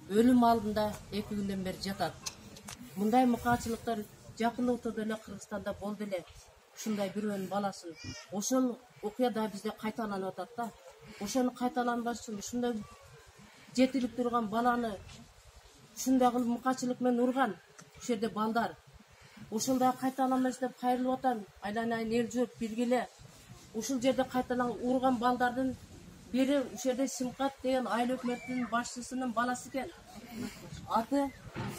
өлім алдында 2 күнден бері жатат. Мындай мұқачылықтар жақын ортада эле Кыргызстанда болду эле. Ушундай бирөөнүн баласын. Ошол окуя да бизде кайталанып атат да. Ошону кайталанбаш үчүн ушундай жетилип турган баланы ушундай кылып мұқачылык менен урган. Ушул жерде балдар. Ошолда кайталанбаш деп кайрылып атам. Айланайын эл журт биргеле. Ушул жерде кайталан урган балдардын бири ушул жерде Симкат деген айыл өкмөтүнүн башчысынын баласы экен. Аты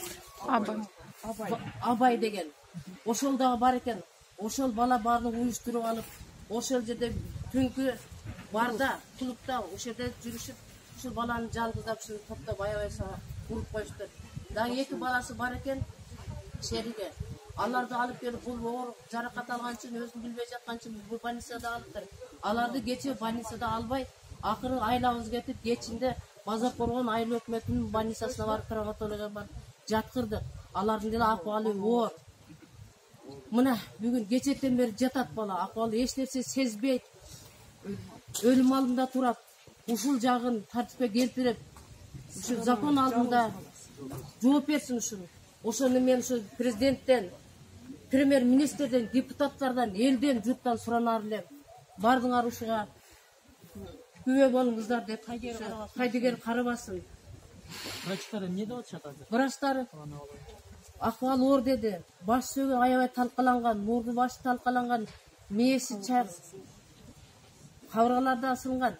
Абай деген. Ошол дагы бар экен. Ошол бала баарын уюштуруп алып, ошол жерде түнкү барда, клубда ошол жерде жүрүшүп, ушул баланы жалгыздап, ушул топтоп аябай уруп коюштур. Дагы 2 баласы бар экен шериге. Аларды алып келип, бул оор жаракат алган үчүн өзүн билбей жаткан үчүн бул больницада алыптыр. Аларды кече больницада албай, акыры айлабыз кетип, кечинде Базар Коргон айыл өкмөтүнүн больницасына барып, травматологияга барып жаткырдык. Алардын деле акыбалы оор. Мына бүгүн кечектен бери жатат бала, акыбалы эч нерсе сезбейт. Өлүм алдында турат. Ушул жагын тартипке келтирип, ушул закон алдында жооп берсин ушуну. Ошону мен ушу президенттен, премьер-министрден, депутаттардан, элден, журттан суранар элем. Бардыңар ушуга күбө болуңуздар деп кайдыгер карабасын. Врачтар эмне деп атышат азыр? Врачтар акыбалы оор деди. Баш сөөгү аябай талкаланган, мурду башы талкаланган, мээси кабыргаларда асылган.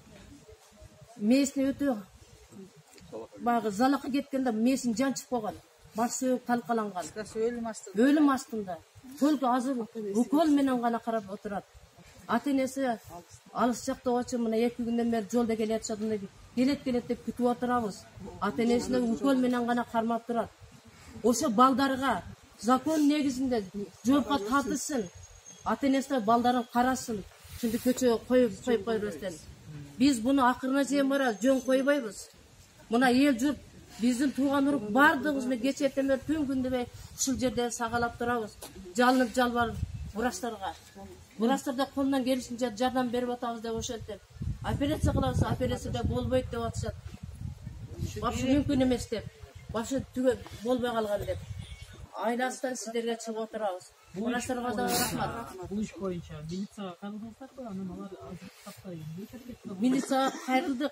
Мээсине өтө багы залакы кеткенде мээсин жанчып койгон. Баш сөөгү талкаланган. Өлүм астында. Только азыр укол менен гана карап отурат. Ата-энеси алыс жакта болчу, мына 2 күндөн бери жолдо келатышат, келет деп күтүп отурабыз. Ата-энесине укол менен гана кармап турат. Ошо балдарга закон негизинде жоопко тартылсын. Ата-энеси балдарын карасын. Ушинтип көчөгө коюп койбостон. Биз буну акырына чейин барабыз, жөн койбойбуз. Мына эл журт биздин тууган урук бардыгыбыз мен кечээттен бери түн күндүбөй ушул жерде сагалап турабыз. Жалынып жалбарып врачтарга. Врачтар да колунан келишинче жардам берип атабыз деп ошентип. Операция кылабыз, операцияда болбойт деп атышат. Вообще мүмкүн эмес деп. Вообще түгө болбой калган деп. Айласынан сиздерге чыгып отурабыз. Врачтарга да рахмат. Бул иш боюнча милицияга кайрылдыңыздарбы? Анан алар азыр таптай милицияга кайрылдык.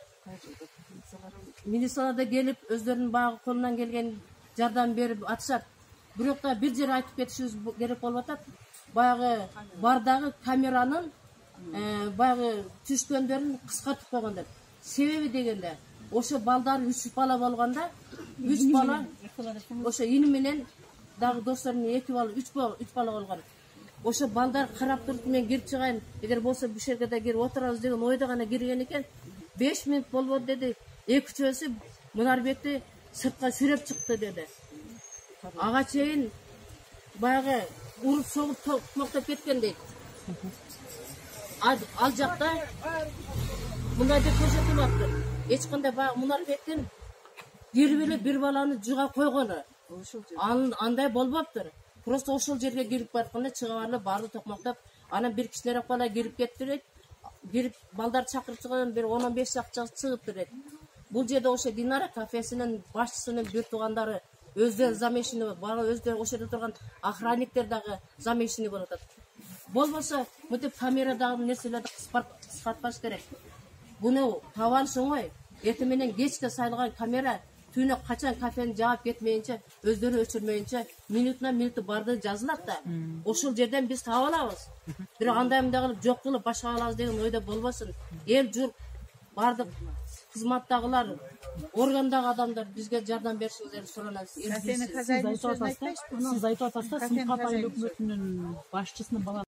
Милициялар келип, өздөрүнүн багы колунан келген жардам берип атышат. Бирок да бир жер айтып кетишибиз керек болуп атат. Баягы бардагы камеранын баягы түшкөндөрүн кыскартып койгон деп. Себеби дегенде, ошо балдар 3 бала болгонда, 3 бала ошо ини менен дагы досторунун 2 бала, 3 бала болгон. Ошо балдар карап туруп мен кирип чыгайын, эгер болсо бул жерге да кирип отурабыз деген ойдо гана кирген экен. 5 минут болбоду деди. Экөөсү Мунарбекти сыртка сүрөп чыкты деди. Ага чейин баягы уруп согуп токтоп кеткен дейт. Ал жакта мындай деп көрсөтүп атты. Эч кандай баягы Мунарбектин кирип эле бир баланы жыга койгону. Андай болбоптур. Просто ошол жерге кирип баратканда чыга барды токмоктоп, анан бир кишилер кала кирип кетти. Кирип балдар чакырып чыгып, бир 10-15 жакча чыгыптыр дейт. Бул жерде ошо Динара кафесинин башчысынын бир туугандары өздөрү замешини, бара өздөрү ошо жерде турган охранниктер дагы замешини болуп атат. Болбосо мынтип камерадагы нерселерди кыскартпаш керек. Буну таап алыш оңой. Эртең менен кечке сайылган камера түнү качан кафени жаап кетмейинче, өздөрү өчүрмөйүнчө минуту барды жазылат да. Ошол жерден биз таап алабыз. Бирок андай мындай кылып жок кылып башка алабыз деген ойдо болбосун. Эл журт бардык кызматтагылар, органдагы адамдар бизге жардам беришиңиздерди суранабыз. Сиз айтып атасыздар, Симкат айыл өкмөтүнүн башчысынын баласы